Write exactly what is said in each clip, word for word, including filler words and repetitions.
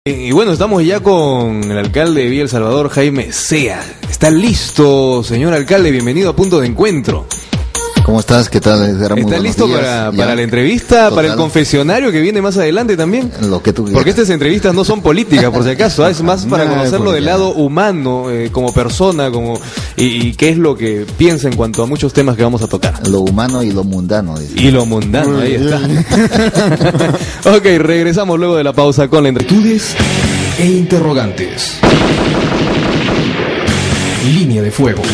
Y bueno, estamos ya con el alcalde de Villa El Salvador, Jaime Sea. ¿Está listo, señor alcalde? Bienvenido a Punto de Encuentro. ¿Cómo estás? ¿Qué tal? Edgar? ¿Está listo días. para, para la entrevista, total. Para el confesionario que viene más adelante también? Lo que tú quieras. Porque estas entrevistas no son políticas, por si acaso, es más para conocerlo del lado humano, eh, como persona, como y, y qué es lo que piensa en cuanto a muchos temas que vamos a tocar. Lo humano y lo mundano. Dice. Y lo mundano, ahí está. Ok, regresamos luego de la pausa con la entrevistas e interrogantes. Línea de fuego.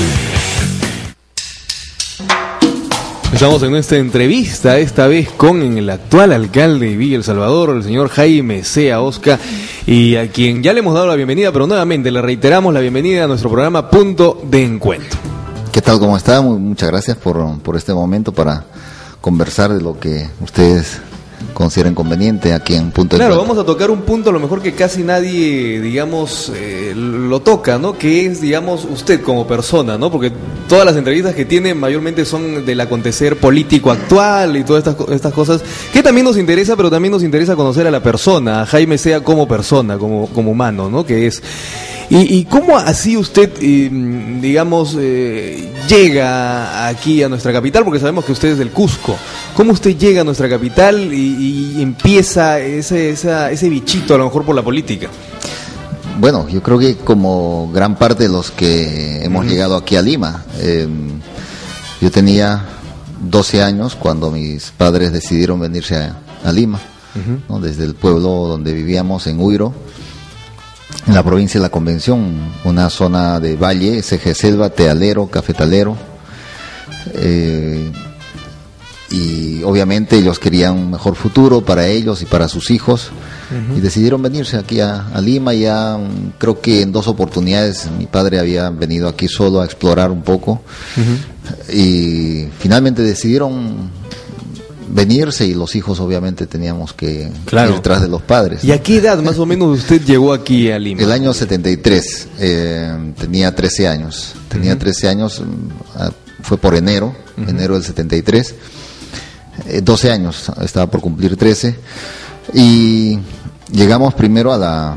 Estamos en nuestra entrevista, esta vez con el actual alcalde de Villa El Salvador, el señor Jaime Sea Osca, y a quien ya le hemos dado la bienvenida, pero nuevamente le reiteramos la bienvenida a nuestro programa Punto de Encuentro. ¿Qué tal? ¿Cómo está? Muy, muchas gracias por, por este momento para conversar de lo que ustedes consideren conveniente aquí en Punto de Claro, Encuentro. Vamos a tocar un punto a lo mejor que casi nadie, digamos, eh, lo toca, ¿no? Que es, digamos, usted como persona, ¿no? Porque todas las entrevistas que tiene mayormente son del acontecer político actual y todas estas, estas cosas, que también nos interesa, pero también nos interesa conocer a la persona, a Jaime Sea como persona, como, como humano, ¿no? Que es... ¿Y, y cómo así usted, eh, digamos, eh, llega aquí a nuestra capital? Porque sabemos que usted es del Cusco. ¿Cómo usted llega a nuestra capital y, y empieza ese, esa, ese bichito a lo mejor por la política? Bueno, yo creo que como gran parte de los que hemos uh-huh. llegado aquí a Lima, eh, yo tenía doce años cuando mis padres decidieron venirse a, a Lima, uh-huh. ¿no? Desde el pueblo donde vivíamos en Huiro, en la provincia de La Convención, una zona de valle, S G Selva, tealero, cafetalero, eh, y obviamente ellos querían un mejor futuro para ellos y para sus hijos, uh-huh. y decidieron venirse aquí a, a Lima. Ya um, creo que en dos oportunidades mi padre había venido aquí solo a explorar un poco, uh-huh. y finalmente decidieron venirse, y los hijos obviamente teníamos que claro. ir tras de los padres. ¿Y a qué edad más o menos usted llegó aquí a Lima? El año setenta y tres, eh, tenía trece años, tenía uh-huh. trece años, fue por enero, uh-huh. enero del setenta y tres, eh, doce años, estaba por cumplir trece, y llegamos primero a la,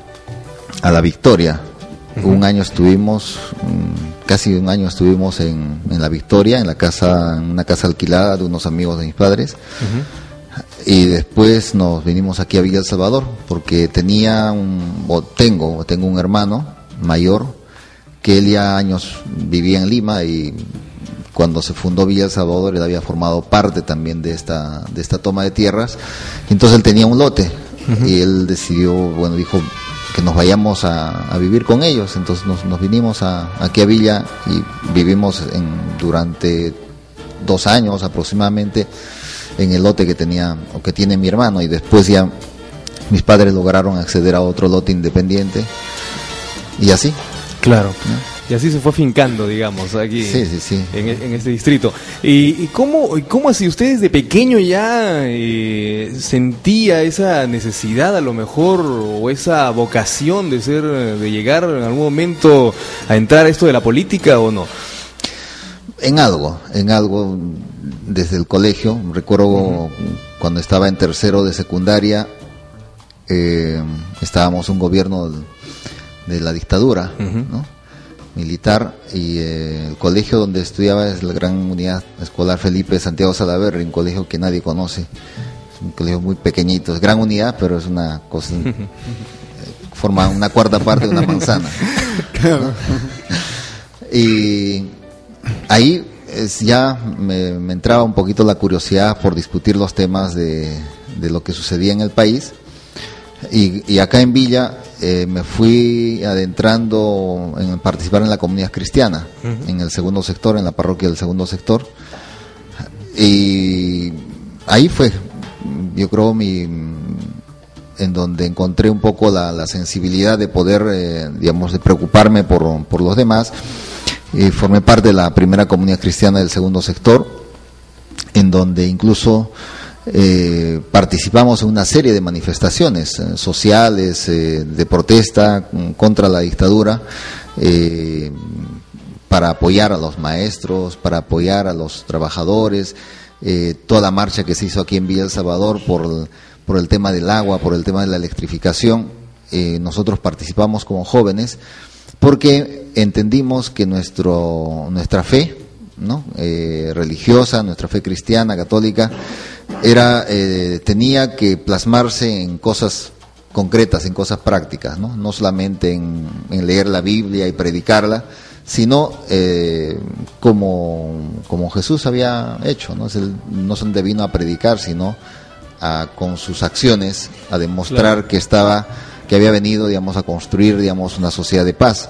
a la Victoria. Uh-huh. Un año estuvimos, casi un año estuvimos en, en la Victoria, en la casa, en una casa alquilada de unos amigos de mis padres. Uh-huh. Y después nos vinimos aquí a Villa El Salvador, porque tenía un, o tengo, tengo un hermano mayor, que él ya años vivía en Lima, y cuando se fundó Villa El Salvador él había formado parte también de esta, de esta toma de tierras. Entonces él tenía un lote, uh-huh. y él decidió, bueno, dijo que nos vayamos a, a vivir con ellos. Entonces nos, nos vinimos a, aquí a Villa y vivimos en, durante dos años aproximadamente en el lote que tenía o que tiene mi hermano, y después ya mis padres lograron acceder a otro lote independiente y así. Claro. ¿no? Y así se fue fincando, digamos, aquí sí, sí, sí. En, en este distrito. ¿Y, y cómo, cómo así usted desde pequeño ya eh, sentía esa necesidad a lo mejor, o esa vocación de ser, de llegar en algún momento a entrar a esto de la política, o no? En algo, en algo desde el colegio. Recuerdo uh-huh. cuando estaba en tercero de secundaria, eh, estábamos un gobierno de, de la dictadura, uh-huh. ¿no? militar, y eh, el colegio donde estudiaba es la Gran Unidad Escolar Felipe Santiago Salaverry, un colegio que nadie conoce, es un colegio muy pequeñito, es gran unidad, pero es una cosa, eh, forma una cuarta parte de una manzana, ¿no? Y ahí es, ya me, me entraba un poquito la curiosidad por discutir los temas de, de lo que sucedía en el país, y, y acá en Villa Eh, me fui adentrando en participar en la comunidad cristiana, uh-huh. en el segundo sector, en la parroquia del segundo sector, y ahí fue, yo creo, mi en donde encontré un poco la, la sensibilidad de poder, eh, digamos, de preocuparme por, por los demás, y formé parte de la primera comunidad cristiana del segundo sector, en donde incluso Eh, participamos en una serie de manifestaciones eh, sociales, eh, de protesta contra la dictadura, eh, para apoyar a los maestros, para apoyar a los trabajadores, eh, toda la marcha que se hizo aquí en Villa El Salvador por, por el tema del agua, por el tema de la electrificación, eh, nosotros participamos como jóvenes porque entendimos que nuestro nuestra fe, ¿no? eh, religiosa, nuestra fe cristiana, católica, era eh, tenía que plasmarse en cosas concretas, en cosas prácticas, no, no solamente en, en leer la Biblia y predicarla, sino eh, como, como Jesús había hecho, ¿no? Es el, no solamente vino a predicar, sino a, con sus acciones a demostrar claro. que estaba, que había venido, digamos, a construir, digamos, una sociedad de paz.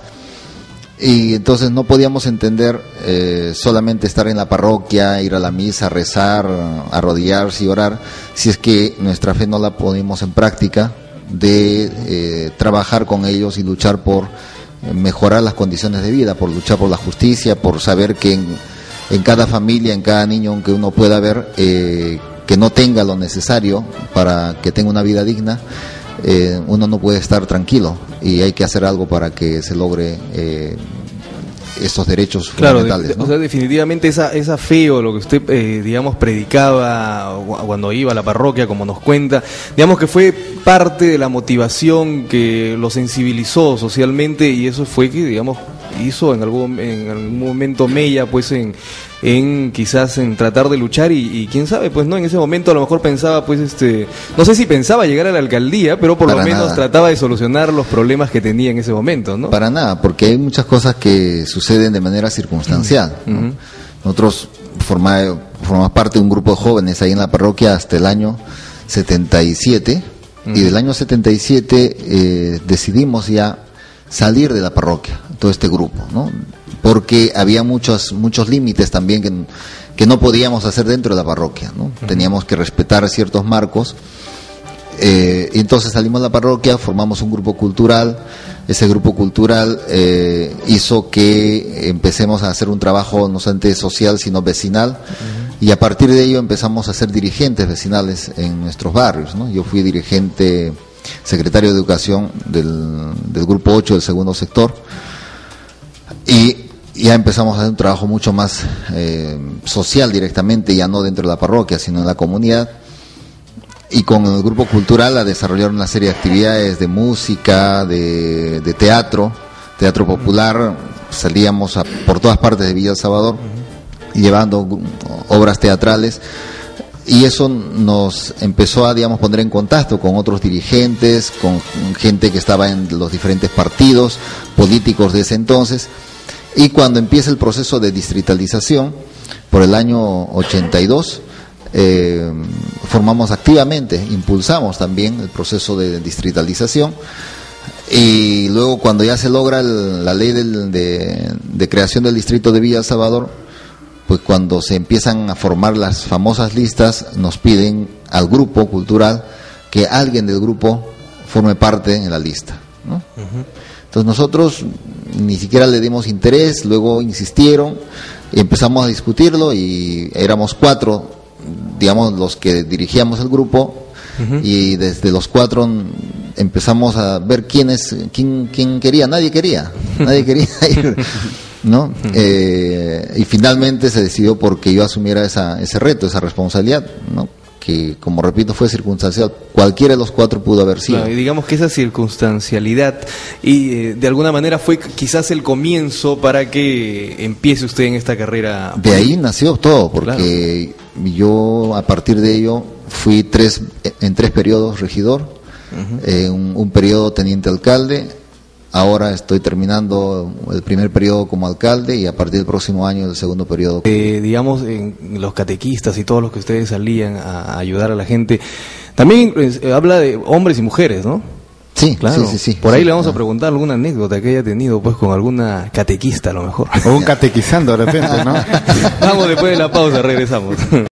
Y entonces no podíamos entender eh, solamente estar en la parroquia, ir a la misa, rezar, arrodillarse y orar, si es que nuestra fe no la ponemos en práctica, de eh, trabajar con ellos y luchar por mejorar las condiciones de vida, por luchar por la justicia, por saber que en, en cada familia, en cada niño, aunque uno pueda ver eh, que no tenga lo necesario para que tenga una vida digna, eh, uno no puede estar tranquilo y hay que hacer algo para que se logre eh, estos derechos claro, fundamentales, de, ¿no? O sea, definitivamente esa esa fe o lo que usted, eh, digamos, predicaba cuando iba a la parroquia, como nos cuenta, digamos que fue parte de la motivación que lo sensibilizó socialmente, y eso fue que, digamos, hizo en algún en algún momento mella, pues, en en quizás en tratar de luchar y, y quién sabe, pues, no, en ese momento a lo mejor pensaba, pues, este, no sé si pensaba llegar a la alcaldía, pero por Para lo menos nada. trataba de solucionar los problemas que tenía en ese momento, ¿no? Para nada, porque hay muchas cosas que suceden de manera circunstancial, ¿no? Uh-huh. Nosotros formamos formamos parte de un grupo de jóvenes ahí en la parroquia hasta el año setenta y siete, uh-huh. y del año setenta y siete eh, decidimos ya salir de la parroquia, todo este grupo, ¿no? Porque había muchos muchos límites también que, que no podíamos hacer dentro de la parroquia, ¿no? Uh-huh. Teníamos que respetar ciertos marcos. Eh, y entonces salimos de la parroquia, formamos un grupo cultural. Ese grupo cultural eh, hizo que empecemos a hacer un trabajo no solamente social, sino vecinal. Uh-huh. Y a partir de ello empezamos a ser dirigentes vecinales en nuestros barrios, ¿no? Yo fui dirigente, secretario de Educación del, del grupo ocho del segundo sector. Y ya empezamos a hacer un trabajo mucho más eh, social directamente, ya no dentro de la parroquia, sino en la comunidad. Y con el grupo cultural a desarrollar una serie de actividades de música, de, de teatro, teatro popular. Salíamos a, por todas partes de Villa El Salvador, llevando obras teatrales. Y eso nos empezó a, digamos, poner en contacto con otros dirigentes, con gente que estaba en los diferentes partidos políticos de ese entonces. Y cuando empieza el proceso de distritalización, por el año ochenta y dos, eh, formamos activamente, impulsamos también el proceso de distritalización. Y luego, cuando ya se logra el, la ley del, de, de creación del distrito de Villa El Salvador, pues cuando se empiezan a formar las famosas listas, nos piden al grupo cultural que alguien del grupo forme parte en la lista, ¿no? Uh-huh. Entonces nosotros ni siquiera le dimos interés, luego insistieron y empezamos a discutirlo y éramos cuatro, digamos, los que dirigíamos el grupo. Uh-huh. Y desde los cuatro empezamos a ver quiénes, quién, quién quería, nadie quería, nadie quería ir, ¿no? Uh-huh. Eh, y finalmente se decidió porque yo asumiera esa, ese reto, esa responsabilidad, ¿no? Que, como repito, fue circunstancial. Cualquiera de los cuatro pudo haber sido. Claro, y digamos que esa circunstancialidad y eh, de alguna manera fue quizás el comienzo para que empiece usted en esta carrera. De ahí nació todo, porque claro. yo a partir de ello fui tres en tres periodos regidor, uh-huh. eh, un, un periodo teniente alcalde. Ahora estoy terminando el primer periodo como alcalde y a partir del próximo año el segundo periodo. Eh, digamos, en los catequistas y todos los que ustedes salían a ayudar a la gente, también eh, habla de hombres y mujeres, ¿no? Sí, claro. Sí, sí, sí. Por ahí sí, le vamos claro. a preguntar alguna anécdota que haya tenido pues con alguna catequista a lo mejor. O un catequizando de repente, ¿no? Vamos, después de la pausa regresamos.